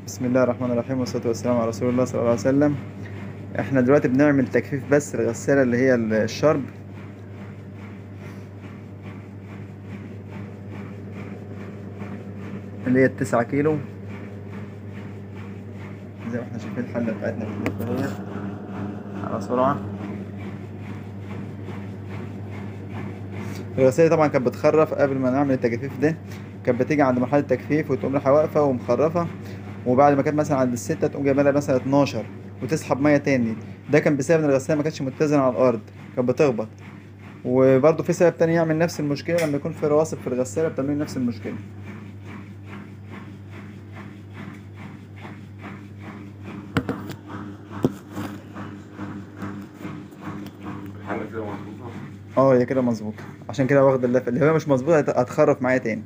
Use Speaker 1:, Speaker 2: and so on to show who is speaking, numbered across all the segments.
Speaker 1: بسم الله الرحمن الرحيم والصلاة والسلام على رسول الله صلى الله عليه وسلم. احنا دلوقتي بنعمل تجفيف بس الغسالة اللي هي الشرب، اللي هي ال9 كيلو. زي ما احنا شايفين الحلة بتاعتنا بتلف اهي على سرعة. الغسالة طبعا كانت بتخرف قبل ما نعمل التجفيف ده، كانت بتيجي عند مرحلة التجفيف وتقوم رايحة واقفة ومخرفة، وبعد ما كانت مثلا عند ال6 تقوم جايبة لها مثلا 12 وتسحب مية تاني. ده كان بسبب ان الغسالة ما كانتش متزنة على الأرض، كانت بتخبط. وبرضه في سبب تاني يعمل نفس المشكلة، لما يكون في رواسب في الغسالة بتعمل نفس المشكلة.
Speaker 2: الحلة كده مظبوطة.
Speaker 1: اه هي كده مظبوطة، عشان كده واخد اللفة. اللي هي مش مظبوطة هتخرف معايا تاني.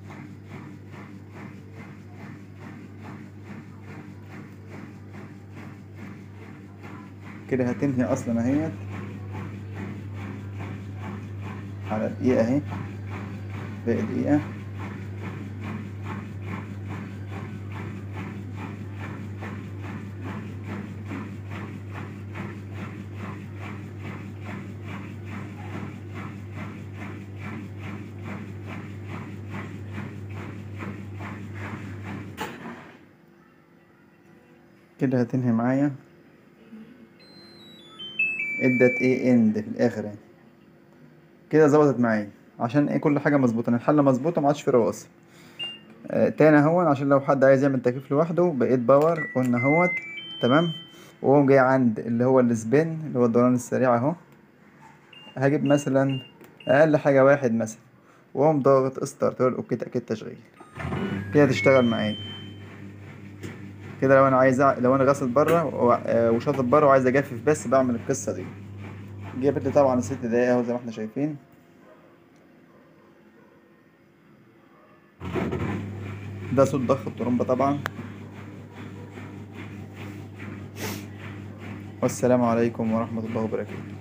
Speaker 1: كده هتنهي اصلا اهيت على دقيقة اهي، باقي دقيقة. كده هتنهي معايا، ادت ايه اند في الاخر اهي. كده ظبطت معايا، عشان ايه؟ كل حاجة مظبوطة، الحلة مظبوطة، ما عادش في رواسب. تاني اهون، عشان لو حد عايز يعمل تكييف لوحده بقيت باور قلنا اهوت. تمام. وقوم جاي عند اللي هو السبين، اللي هو الدوران السريع اهو. هجيب مثلا اقل حاجة واحد مثلا، واقوم ضاغط ستارت، اوكي تأكيد تشغيل. كده تشتغل معايا. كده لو انا لو انا غاسل بره وشاطط بره وعايز اجفف بس بعمل القصة دي. جابت لي طبعا 6 دقايق اهو زي ما احنا شايفين. ده صوت ضخ الطرمبة طبعا. والسلام عليكم ورحمة الله وبركاته.